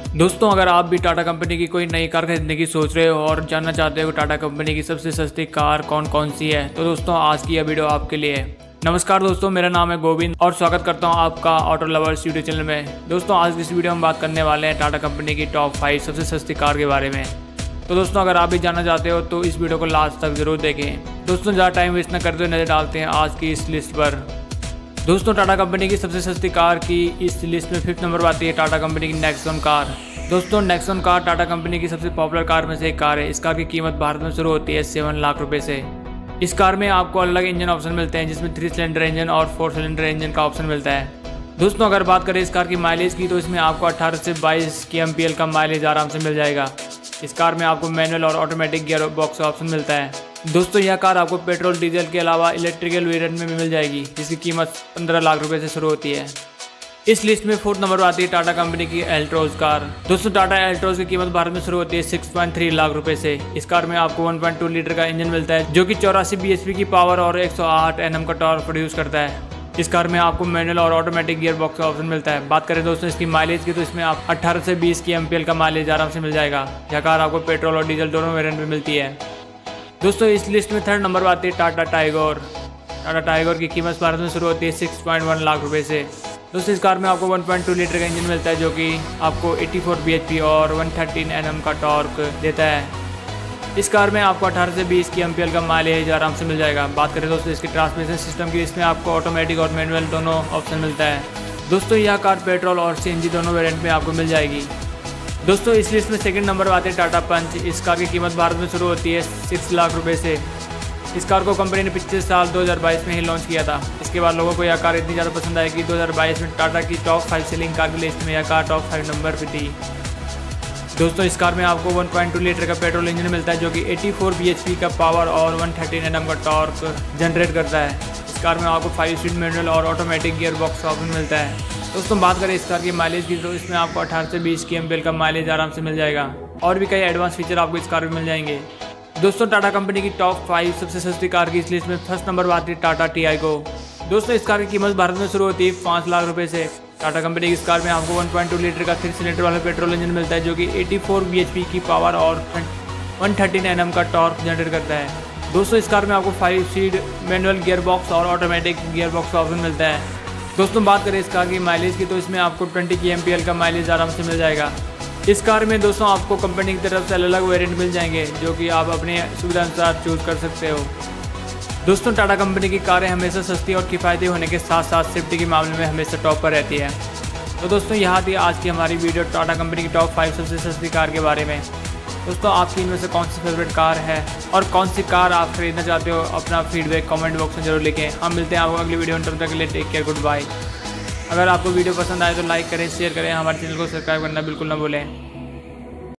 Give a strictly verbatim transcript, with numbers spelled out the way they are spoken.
दोस्तों, अगर आप भी टाटा कंपनी की कोई नई कार खरीदने की सोच रहे हो और जानना चाहते हो टाटा कंपनी की सबसे सस्ती कार कौन कौन सी है, तो दोस्तों आज की यह वीडियो आपके लिए है। नमस्कार दोस्तों, मेरा नाम है गोविंद और स्वागत करता हूं आपका ऑटो लवर्स यूट्यूब चैनल में। दोस्तों आज की इस वीडियो में बात करने वाले हैं टाटा कंपनी की टॉप फाइव सबसे सस्ती कार के बारे में। तो दोस्तों अगर आप भी जानना चाहते हो तो इस वीडियो को लास्ट तक जरूर देखें। दोस्तों ज़्यादा टाइम वेस्ट न करते हुए नजर डालते हैं आज की इस लिस्ट पर। दोस्तों टाटा कंपनी की सबसे सस्ती कार की इस लिस्ट में फिफ्थ नंबर पर आती है टाटा कंपनी की नेक्सॉन कार। दोस्तों नेक्सॉन कार टाटा कंपनी की सबसे पॉपुलर कार में से एक कार है। इस कार की कीमत भारत में शुरू होती है सेवन लाख रुपए से। इस कार में आपको अलग इंजन ऑप्शन मिलते हैं, जिसमें थ्री सिलेंडर इंजन और फोर सिलेंडर इंजन का ऑप्शन मिलता है। दोस्तों अगर बात करें इस कार की माइलेज की, तो इसमें आपको अठारह से बाईस के एम पी एल का माइलेज आराम से मिल जाएगा। इस कार में आपको मैनुअल और ऑटोमेटिक गियर बॉक्स ऑप्शन मिलता है। दोस्तों यह कार आपको पेट्रोल डीजल के अलावा इलेक्ट्रिकल वेरिएंट में भी मिल जाएगी, जिसकी कीमत पंद्रह लाख रुपए से शुरू होती है। इस लिस्ट में फोर्थ नंबर पर आती है टाटा कंपनी की एल्ट्रोज कार। दोस्तों टाटा एल्ट्रोज की कीमत भारत में शुरू होती है सिक्स पॉइंट थ्री लाख रुपए से। इस कार में आपको वन पॉइंट टू लीटर का इंजन मिलता है, जो कि चौरासी बी एच पी की पावर और एक सौ आठ एन एम का टॉर्क प्रोड्यूस करता है। इस कार में आपको मैनुअल और ऑटोमेटिक गियर बॉक्स का ऑप्शन मिलता है। बात करें दोस्तों इसकी माइलेज की, तो इसमें आप अठारह से बीस की एम पी एल का माइलेज आराम से मिल जाएगा। यह कार आपको पेट्रोल और डीजल दोनों वेरिएंट में मिलती है। दोस्तों इस लिस्ट में थर्ड नंबर पर आती है टाटा टाइगोर। टाटा टाइगोर की कीमत भारत में शुरू होती है सिक्स पॉइंट वन लाख रुपए से। दोस्तों इस कार में आपको वन पॉइंट टू लीटर का इंजन मिलता है, जो कि आपको चौरासी बी एच पी और एक सौ तेरह एन एम का टॉर्क देता है। इस कार में आपको अठारह से बीस की एम पी एल का माइलेज आराम से मिल जाएगा। बात करें दोस्तों इसके ट्रांसमिशन सिस्टम की, इसमें आपको ऑटोमेटिक और मैनुअल दोनों ऑप्शन मिलता है। दोस्तों यह कार पेट्रोल और सी एन जी दोनों वेरिएंट में आपको मिल जाएगी। दोस्तों इस लिस्ट में सेकंड नंबर पर आते हैं टाटा पंच। इस कार की कीमत भारत में शुरू होती है सिक्स लाख रुपए से। इस कार को कंपनी ने पिछले साल दो हज़ार बाईस में ही लॉन्च किया था। इसके बाद लोगों को यह कार इतनी ज़्यादा पसंद आई कि दो हज़ार बाईस में टाटा की टॉप फाइव सेलिंग कार की लिस्ट में यह कार टॉप फाइव नंबर पर थी। दोस्तों इस कार में आपको वन पॉइंट टू लीटर का पेट्रोल इंजन मिलता है, जो कि चौरासी बी एच पी का पावर और एक सौ तेरह एन एम का टॉर्क जनरेट करता है। इस कार में आपको फाइव स्पीड मैनुअल और ऑटोमेटिक गियर बॉक्स का ऑप्शन मिलता है। दोस्तों बात करें इस कार की माइलेज की, तो इसमें आपको अठारह से बीस की एम पी एल का माइलेज आराम से मिल जाएगा और भी कई एडवांस फीचर आपको इस कार में मिल जाएंगे। दोस्तों टाटा कंपनी की टॉप फाइव सबसे सस्ती कार की इस लिस्ट में फर्स्ट नंबर पर आती है टाटा टियागो। दोस्तों इस कार की कीमत भारत में शुरू होती है पाँच लाख रुपए से। टाटा कंपनी की इस कार में आपको वन पॉइंट टू लीटर का थ्री सिलेंडर वाला पेट्रोल इंजन मिलता है, जो कि चौरासी बी एच पी की पावर और एक सौ तेरह एन एम का टॉर्क जनरेट करता है। दोस्तों इस कार में आपको five speed manual gear box और ऑटोमेटिक गियर बॉक्स का ऑप्शन मिलता है। दोस्तों बात करें इस कार की माइलेज की, तो इसमें आपको बीस की एम पी एल का माइलेज आराम से मिल जाएगा। इस कार में दोस्तों आपको कंपनी की तरफ से अलग अलग वेरिएंट मिल जाएंगे, जो कि आप अपने सुविधा अनुसार चूज कर सकते हो। दोस्तों टाटा कंपनी की कारें हमेशा सस्ती और किफ़ायती होने के साथ साथ सेफ्टी के मामले में हमेशा टॉप पर रहती है। तो दोस्तों यहाँ थी आज की हमारी वीडियो टाटा कंपनी की टॉप फाइव सबसे सस्ती कार के बारे में। दोस्तों आपकी इनमें से कौन सी फेवरेट कार है और कौन सी कार आप खरीदना चाहते हो, अपना फीडबैक कमेंट बॉक्स में जरूर लिखें। हम मिलते हैं आपको अगली वीडियो में, तब तक के लिए टेक केयर, गुड बाय। अगर आपको वीडियो पसंद आए तो लाइक करें, शेयर करें, हमारे चैनल को सब्सक्राइब करना बिल्कुल ना भूलें।